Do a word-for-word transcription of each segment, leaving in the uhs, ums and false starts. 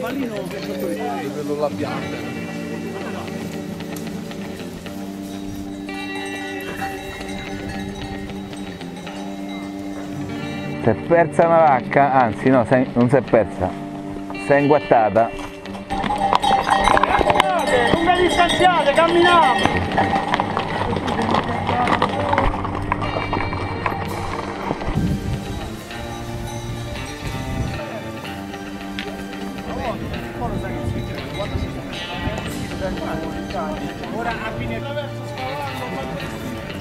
pallino quello là bianco. Si è persa una vacca, anzi no, non si è persa, si è inguattata. Non vi distanziate, camminiamo! Ora a fine attraverso scavando.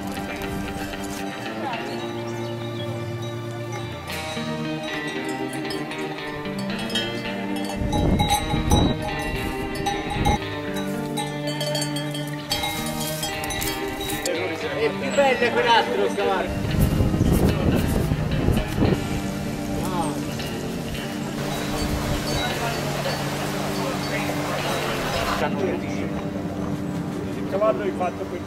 È più bello quell'altro scavallo. Il cavallo hai fatto quel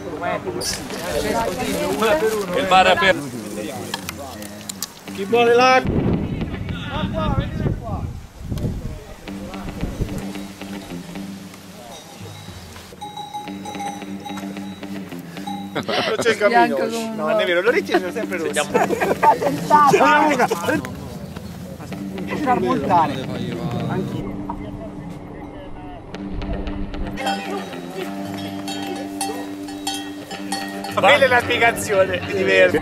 Il bar aperto. Chi vuole l'acqua? Acqua, venite qua. Non c'è il cammino. No, non è vero, l'orecchio sono sempre rossi. E far montare. Anch'io. Quella è la spiegazione, è diverso.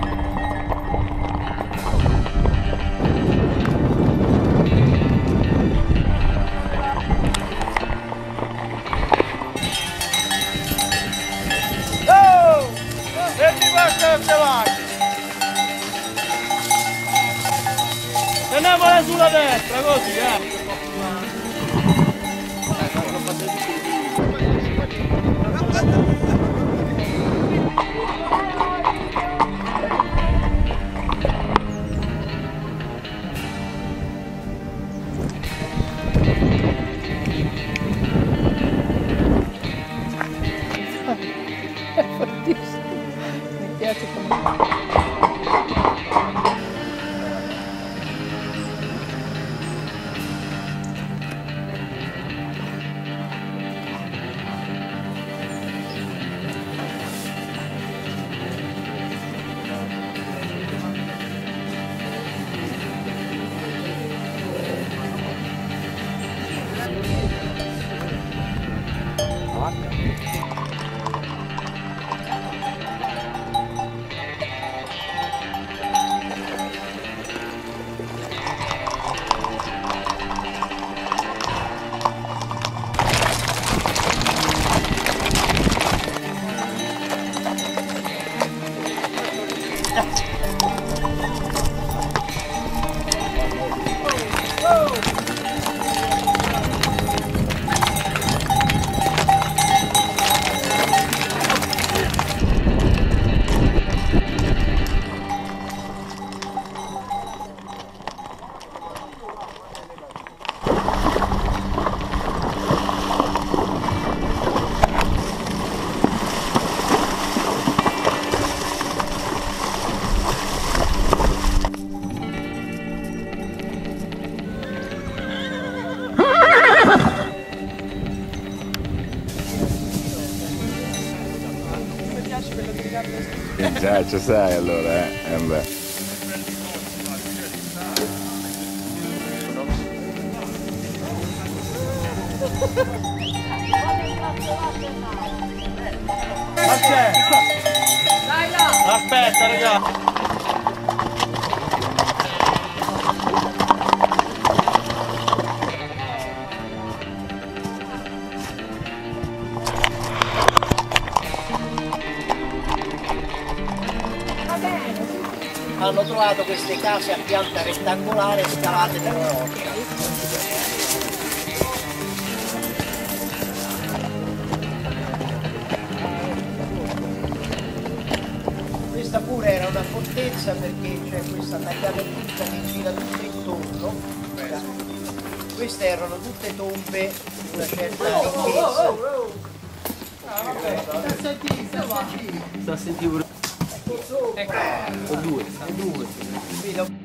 Oh! Prendi questa davanti! Tenevola sulla destra, così, eh! È fortissimo, mi piace come... Già ci sai allora, eh? eh beh. Ma c'è! Dai là! Aspetta, raga! Hanno trovato queste case a pianta rettangolare scavate nella roccia. Questa pure era una fortezza perché c'è questa tagliata tutta che gira tutto intorno. Queste erano tutte tombe di una certa ricchezza. Sta a sentire pure. Ecco, due, due.